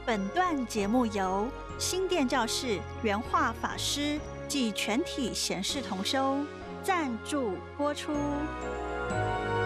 本段节目由新店教士圆化法师及全体贤士同修赞助播出。